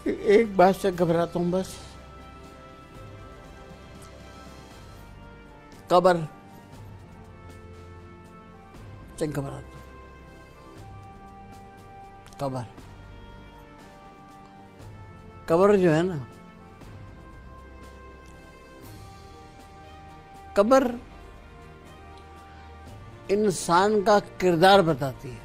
एक बात से घबराता हूं बस, कब्र से घबराता हूं। कब्र जो है ना, कब्र इंसान का किरदार बताती है।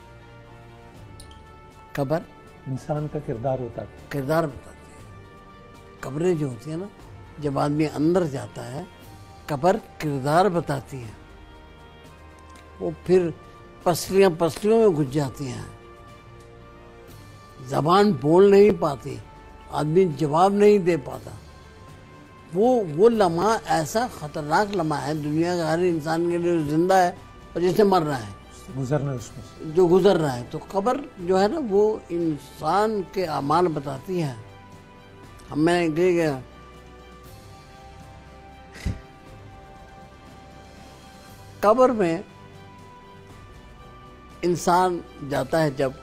कब्र इंसान का किरदार होता है, किरदार बताती है। कब्रें जो होती है ना, जब आदमी अंदर जाता है, कब्र किरदार बताती है। वो फिर पसलियां पसलियों में घुस जाती हैं, जबान बोल नहीं पाती, आदमी जवाब नहीं दे पाता। वो लम्हा ऐसा खतरनाक लम्हा है दुनिया का हर इंसान के लिए, जिंदा है और जिसने मर रहा है, गुजरना उसमें जो गुजर रहा है। तो कब्र जो है ना, वो इंसान के अमाल बताती है। हम मैं गया कब्र में, इंसान जाता है जब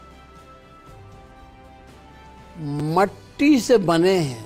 मट्टी से बने हैं,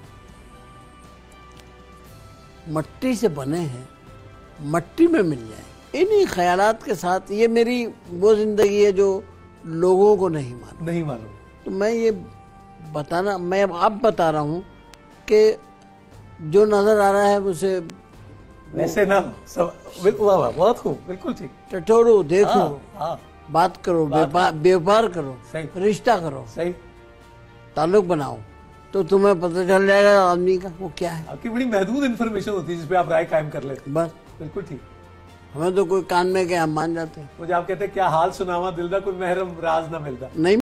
मट्टी से बने हैं, मट्टी में मिल जाए। इन्हीं ख्यालात के साथ, ये मेरी वो जिंदगी है जो लोगों को नहीं मालूम। तो मैं ये बताना, मैं अब आप बता रहा हूँ कि जो नजर आ रहा है उसे वैसे ना सब बहुत खूब, बिल्कुल ठीक। टटोरो, देखो, हाँ, बात करो, व्यापार करो, सही, रिश्ता करो, सही, ताल्लुक बनाओ, तो तुम्हें पता चल जाएगा आदमी का वो क्या है। आपकी बड़ी महदूद इंफॉर्मेशन होती है जिसपे आप राय कायम कर लेते हैं। बस बिल्कुल ठीक। हमें तो कोई कान में क्या हम मान जाते हैं। मुझे आप कहते हैं क्या हाल सुनावा दिल दा, कोई महरम राज ना मिलता। नहीं